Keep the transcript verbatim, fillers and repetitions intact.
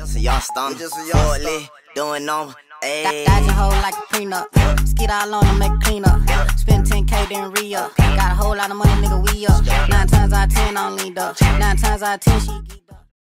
Just a young stunner, just a young stunner, doing number. Ayy. Dodging hoes like a prenup. Skid all on them, make clean up. Spend ten K, then re-up. Got a whole lot of money, nigga, we up. Nine times out of ten, I don't lead up. Nine times out of ten, she geek.